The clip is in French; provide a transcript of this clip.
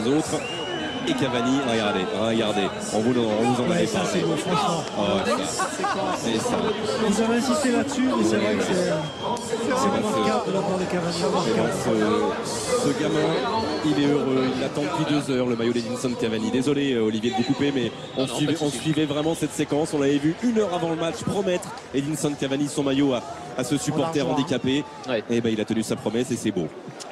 les autres. Et Cavani, regardez, on vous en avait ça parlé. c'est beau, franchement. C'est ça. Vous avez insisté là-dessus, mais c'est vrai que c'est remarquable de la part de Cavani. Ce gamin, il est heureux, il l'attend depuis 2 heures, le maillot d'Edinson Cavani. Désolé Olivier de vous couper, mais on suivait vraiment cette séquence. On l'avait vu 1 heure avant le match promettre Edinson Cavani son maillot à ce supporter handicapé. Et ben il a tenu sa promesse et c'est beau.